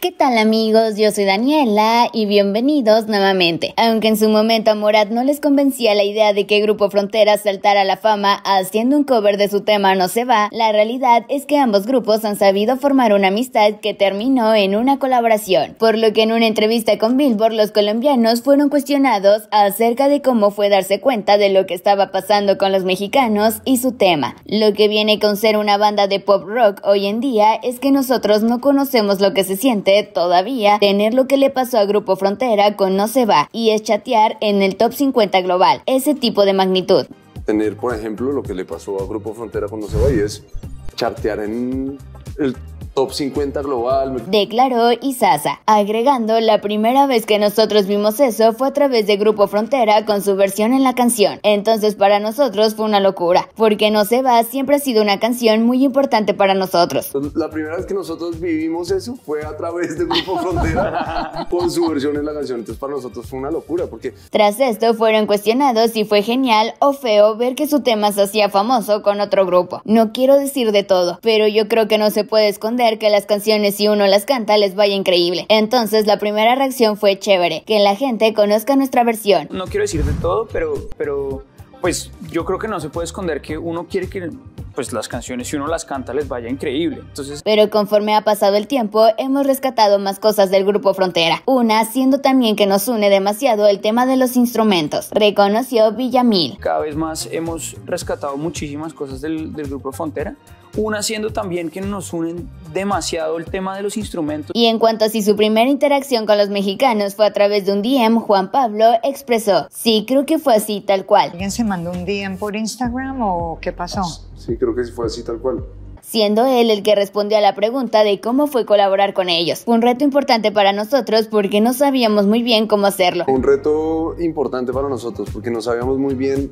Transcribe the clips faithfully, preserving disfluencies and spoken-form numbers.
¿Qué tal amigos? Yo soy Daniela y bienvenidos nuevamente. Aunque en su momento a Morat no les convencía la idea de que Grupo Frontera saltara a la fama haciendo un cover de su tema No se va, la realidad es que ambos grupos han sabido formar una amistad que terminó en una colaboración. Por lo que en una entrevista con Billboard los colombianos fueron cuestionados acerca de cómo fue darse cuenta de lo que estaba pasando con los mexicanos y su tema. Lo que viene con ser una banda de pop rock hoy en día es que nosotros no conocemos lo que se siente todavía tener lo que le pasó a Grupo Frontera con No se va, y es chatear en el top cincuenta global, ese tipo de magnitud. Tener, por ejemplo, lo que le pasó a Grupo Frontera con No se va y es chartear en el top cincuenta global. Declaró Izaza, agregando: la primera vez que nosotros vimos eso fue a través de Grupo Frontera con su versión en la canción. Entonces para nosotros fue una locura, porque No se va siempre ha sido una canción muy importante para nosotros. La primera vez que nosotros vivimos eso fue a través de Grupo Frontera con su versión en la canción. Entonces para nosotros fue una locura, porque... Tras esto fueron cuestionados si fue genial o feo ver que su tema se hacía famoso con otro grupo. No quiero decir de todo, pero yo creo que no se puede esconder que las canciones, si uno las canta, les vaya increíble. Entonces la primera reacción fue chévere, que la gente conozca nuestra versión. No quiero decir de todo, pero, pero pues yo creo que no se puede esconder que uno quiere que pues las canciones, si uno las canta, les vaya increíble. Entonces... Pero conforme ha pasado el tiempo, hemos rescatado más cosas del Grupo Frontera. Una siendo también que nos une demasiado el tema de los instrumentos, reconoció Villamil. Cada vez más hemos rescatado muchísimas cosas del, del Grupo Frontera. Una siendo también que nos unen demasiado el tema de los instrumentos. Y en cuanto a si su primera interacción con los mexicanos fue a través de un D M, Juan Pablo expresó: sí, creo que fue así, tal cual. ¿Alguien se mandó un D M por Instagram o qué pasó? Sí, creo que fue así, tal cual. Siendo él el que respondió a la pregunta de cómo fue colaborar con ellos. Fue un reto importante para nosotros porque no sabíamos muy bien cómo hacerlo. Un reto importante para nosotros porque no sabíamos muy bien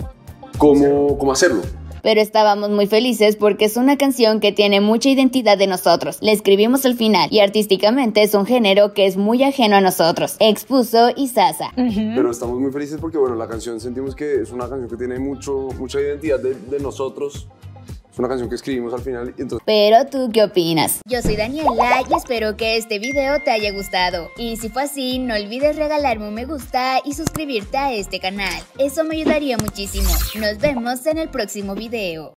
cómo, cómo hacerlo. Pero estábamos muy felices porque es una canción que tiene mucha identidad de nosotros. La escribimos al final y artísticamente es un género que es muy ajeno a nosotros, expuso Izaza. Uh-huh. Pero estamos muy felices porque bueno, la canción sentimos que es una canción que tiene mucho, mucha identidad de, de nosotros. Es una canción que escribimos al final. Entonces... Pero ¿tú qué opinas? Yo soy Daniela y espero que este video te haya gustado. Y si fue así, no olvides regalarme un me gusta y suscribirte a este canal. Eso me ayudaría muchísimo. Nos vemos en el próximo video.